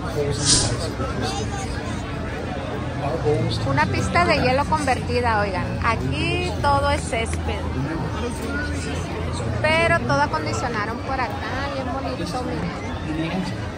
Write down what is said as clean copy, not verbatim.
Una pista de hielo convertida, oigan. Aquí todo es césped. Pero todo acondicionaron por acá, bien bonito, miren.